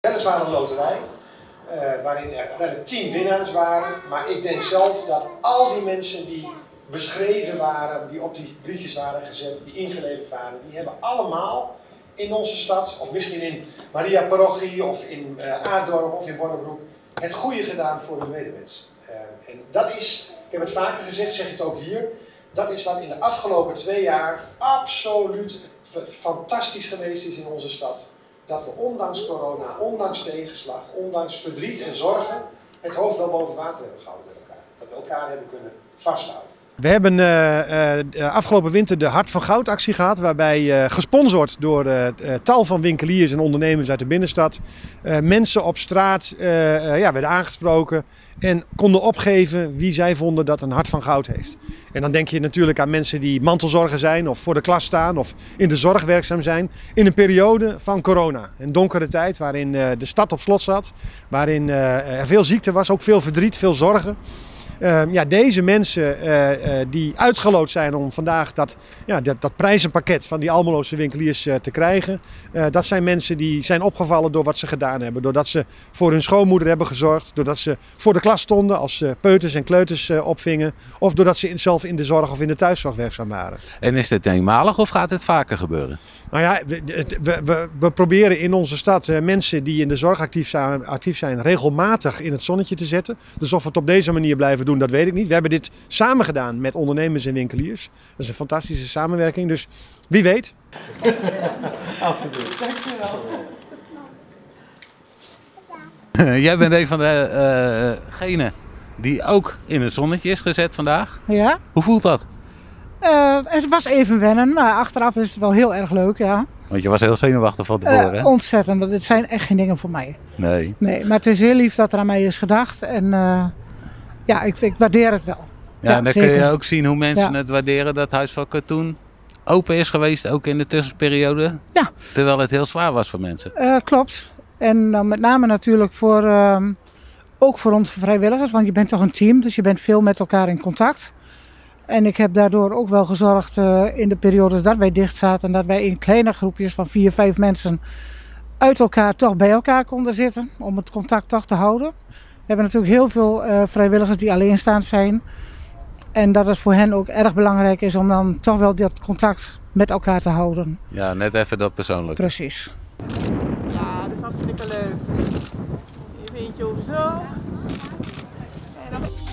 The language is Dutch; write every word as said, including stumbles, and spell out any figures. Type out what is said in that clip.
Weliswaar een loterij, uh, waarin er uiteindelijk tien winnaars waren. Maar ik denk zelf dat al die mensen die beschreven waren, die op die briefjes waren gezet, die ingeleverd waren, die hebben allemaal in onze stad, of misschien in Maria Parochie, of in uh, Aardorp, of in Bonnebroek, het goede gedaan voor hun medemens. Uh, en dat is, ik heb het vaker gezegd, zeg het ook hier, dat is wat in de afgelopen twee jaar absoluut fantastisch geweest is in onze stad. Dat we ondanks corona, ondanks tegenslag, ondanks verdriet en zorgen, het hoofd wel boven water hebben gehouden met elkaar. Dat we elkaar hebben kunnen vasthouden. We hebben uh, uh, afgelopen winter de Hart van Goud actie gehad, waarbij uh, gesponsord door uh, uh, tal van winkeliers en ondernemers uit de binnenstad uh, mensen op straat uh, uh, ja, werden aangesproken en konden opgeven wie zij vonden dat een hart van goud heeft. En dan denk je natuurlijk aan mensen die mantelzorger zijn of voor de klas staan of in de zorg werkzaam zijn in een periode van corona. Een donkere tijd waarin uh, de stad op slot zat, waarin uh, er veel ziekte was, ook veel verdriet, veel zorgen. Uh, ja, deze mensen uh, uh, die uitgeloot zijn om vandaag dat, ja, dat, dat prijzenpakket van die Almeloze winkeliers uh, te krijgen. Uh, dat zijn mensen die zijn opgevallen door wat ze gedaan hebben. Doordat ze voor hun schoonmoeder hebben gezorgd. Doordat ze voor de klas stonden als uh, peuters en kleuters uh, opvingen. Of doordat ze in, zelf in de zorg of in de thuiszorg werkzaam waren. En is dit eenmalig of gaat het vaker gebeuren? Nou ja, we, we, we, we proberen in onze stad uh, mensen die in de zorg actief zijn, actief zijn regelmatig in het zonnetje te zetten. Dus of we het op deze manier blijven doen, dat weet ik niet. We hebben dit samen gedaan met ondernemers en winkeliers. Dat is een fantastische samenwerking, dus wie weet. Alsjeblieft. Dankjewel. Jij bent een van degenen uh, die ook in het zonnetje is gezet vandaag. Ja. Hoe voelt dat? Uh, het was even wennen, maar achteraf is het wel heel erg leuk, ja. Want je was heel zenuwachtig van tevoren, uh, hè? Ontzettend, dit zijn echt geen dingen voor mij. Nee. Nee, maar het is heel lief dat er aan mij is gedacht en uh, ja, ik, ik waardeer het wel. Ja, ja en dan zeker. kun je ook zien hoe mensen ja. het waarderen dat Huis van Katoen open is geweest, ook in de tussenperiode. Ja. Terwijl het heel zwaar was voor mensen. Uh, klopt. En dan met name natuurlijk voor, uh, ook voor onze vrijwilligers, want je bent toch een team, dus je bent veel met elkaar in contact. En ik heb daardoor ook wel gezorgd uh, in de periodes dat wij dicht zaten, dat wij in kleine groepjes van vier, vijf mensen uit elkaar toch bij elkaar konden zitten, om het contact toch te houden. We hebben natuurlijk heel veel uh, vrijwilligers die alleenstaand zijn. En dat het voor hen ook erg belangrijk is om dan toch wel dat contact met elkaar te houden. Ja, net even dat persoonlijk. Precies. Ja, dat is hartstikke leuk. Je weet je over zo. En dan...